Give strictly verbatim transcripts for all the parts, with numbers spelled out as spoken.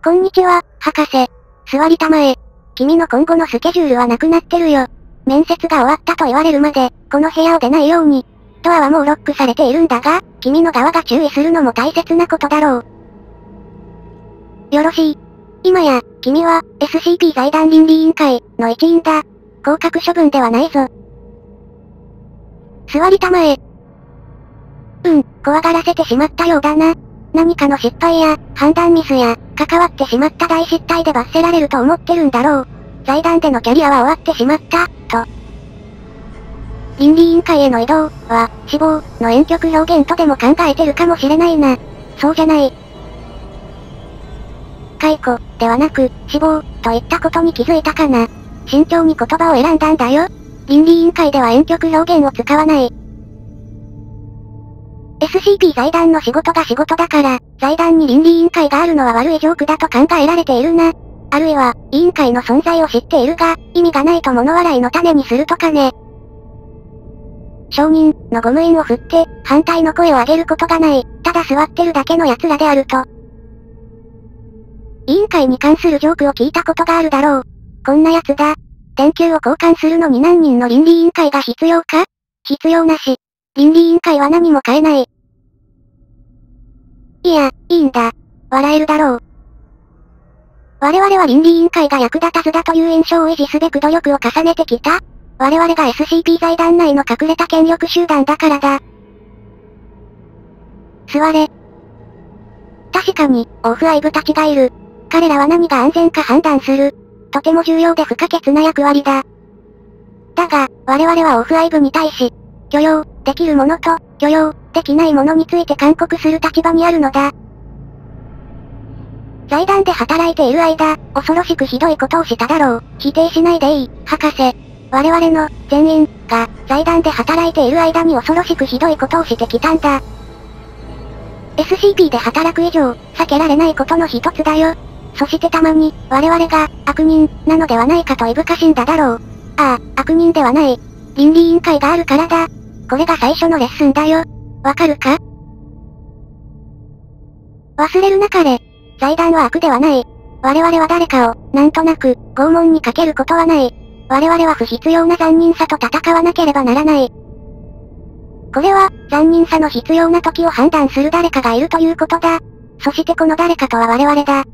こんにちは、博士。座りたまえ。君の今後のスケジュールはなくなってるよ。面接が終わったと言われるまで、この部屋を出ないように。ドアはもうロックされているんだが、君の側が注意するのも大切なことだろう。よろしい。今や、君は、エスシーピー 財団倫理委員会の一員だ。降格処分ではないぞ。座りたまえ。うん、怖がらせてしまったようだな。何かの失敗や、判断ミスや、関わってしまった大失態で罰せられると思ってるんだろう。財団でのキャリアは終わってしまった、と。倫理委員会への移動は、死亡の婉曲表現とでも考えてるかもしれないな。そうじゃない。解雇、ではなく、死亡、といったことに気づいたかな。慎重に言葉を選んだんだよ。倫理委員会では婉曲表現を使わない。エスシーピー 財団の仕事が仕事だから、財団に倫理委員会があるのは悪いジョークだと考えられているな。あるいは、委員会の存在を知っているが、意味がないと物笑いの種にするとかね。承認のゴム印を振って、反対の声を上げることがない、ただ座ってるだけの奴らであると。委員会に関するジョークを聞いたことがあるだろう。こんな奴だ。電球を交換するのに何人の倫理委員会が必要か？必要なし。倫理委員会は何も変えない。いや、いいんだ。笑えるだろう。我々は倫理委員会が役立たずだという印象を維持すべく努力を重ねてきた。我々が エスシーピー 財団内の隠れた権力集団だからだ。座れ。確かに、オフアイブたちがいる。彼らは何が安全か判断する。とても重要で不可欠な役割だ。だが、我々はオフアイブに対し、許容できるものと、許容できないものについて勧告する立場にあるのだ。財団で働いている間、恐ろしくひどいことをしただろう。否定しないでいい、博士。我々の、全員、が、財団で働いている間に恐ろしくひどいことをしてきたんだ。エスシーピー で働く以上、避けられないことの一つだよ。そしてたまに、我々が、悪人、なのではないかといぶかしんだだろう。ああ、悪人ではない。倫理委員会があるからだ。これが最初のレッスンだよ。わかるか？忘れるな彼。財団は悪ではない。我々は誰かを、なんとなく、拷問にかけることはない。我々は不必要な残忍さと戦わなければならない。これは、残忍さの必要な時を判断する誰かがいるということだ。そしてこの誰かとは我々だ。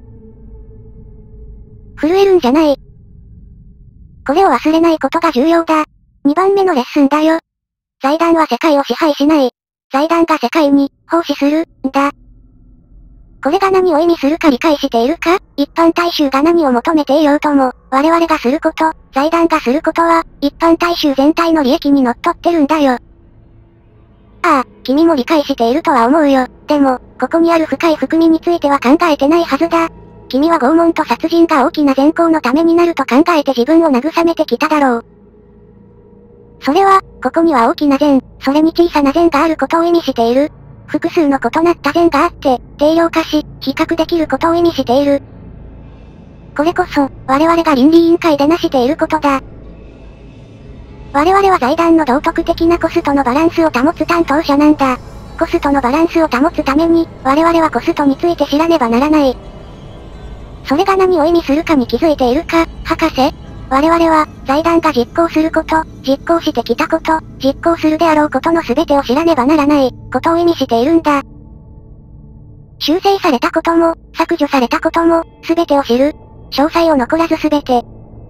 震えるんじゃない。これを忘れないことが重要だ。にばんめのレッスンだよ。財団は世界を支配しない。財団が世界に、奉仕する、んだ。これが何を意味するか理解しているか？一般大衆が何を求めていようとも、我々がすること、財団がすることは、一般大衆全体の利益にのっとってるんだよ。ああ、君も理解しているとは思うよ。でも、ここにある深い含みについては考えてないはずだ。君は拷問と殺人が大きな善行のためになると考えて自分を慰めてきただろう。それは、ここには大きな善、それに小さな善があることを意味している。複数の異なった善があって、定量化し、比較できることを意味している。これこそ、我々が倫理委員会で成していることだ。我々は財団の道徳的なコストのバランスを保つ担当者なんだ。コストのバランスを保つために、我々はコストについて知らねばならない。それが何を意味するかに気づいているか、博士？我々は、財団が実行すること、実行してきたこと、実行するであろうことの全てを知らねばならない、ことを意味しているんだ。修正されたことも、削除されたことも、全てを知る。詳細を残らず全て。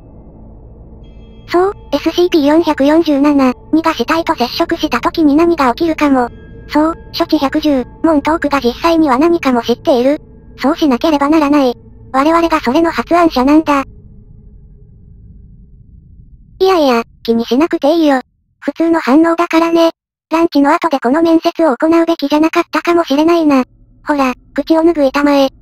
そう、エスシーピーよんひゃくよんじゅうなな、にが死体と接触した時に何が起きるかも。そう、処置ひゃくじゅう、モントークが実際には何かも知っている。そうしなければならない。我々がそれの発案者なんだ。いやいや、気にしなくていいよ。普通の反応だからね。ランチの後でこの面接を行うべきじゃなかったかもしれないな。ほら、口を拭いたまえ。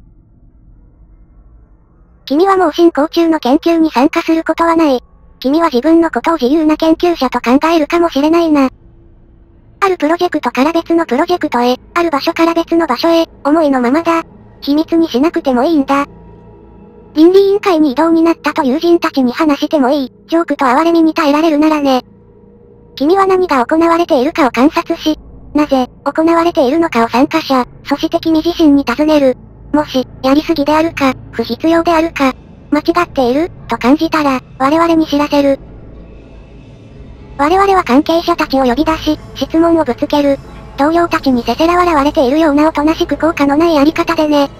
君はもう進行中の研究に参加することはない。君は自分のことを自由な研究者と考えるかもしれないな。あるプロジェクトから別のプロジェクトへ、ある場所から別の場所へ、思いのままだ。秘密にしなくてもいいんだ。倫理委員会に異動になったと友人たちに話してもいい、ジョークと哀れみに耐えられるならね。君は何が行われているかを観察し、なぜ、行われているのかを参加者、そして君自身に尋ねる。 もし、やりすぎであるか、不必要であるか、間違っている、と感じたら、我々に知らせる。我々は関係者たちを呼び出し、質問をぶつける。同僚たちにせせら笑われているようなおとなしく効果のないやり方でね。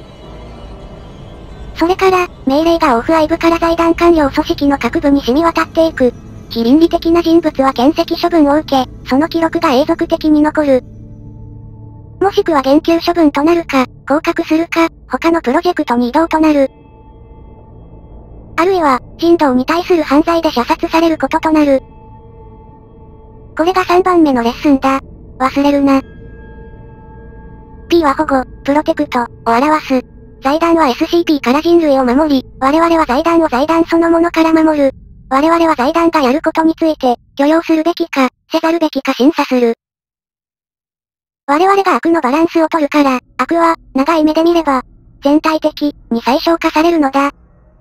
それから、命令がオフアイ部から財団官僚組織の各部に染み渡っていく。非倫理的な人物は検責処分を受け、その記録が永続的に残る。もしくは減給処分となるか、降格するか、他のプロジェクトに移動となる。あるいは、人道に対する犯罪で射殺されることとなる。これがさんばんめのレッスンだ。忘れるな。P は保護、プロテクト、を表す。財団は エスシーピー から人類を守り、我々は財団を財団そのものから守る。我々は財団がやることについて、許容するべきか、せざるべきか審査する。我々が悪のバランスを取るから、悪は、長い目で見れば、全体的に最小化されるのだ。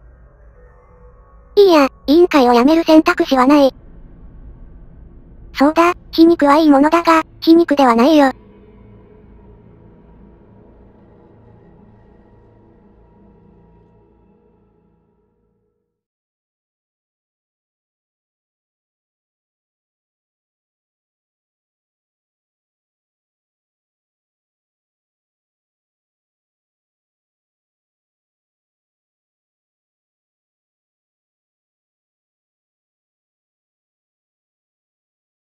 いいや、委員会を辞める選択肢はない。そうだ、皮肉はいいものだが、皮肉ではないよ。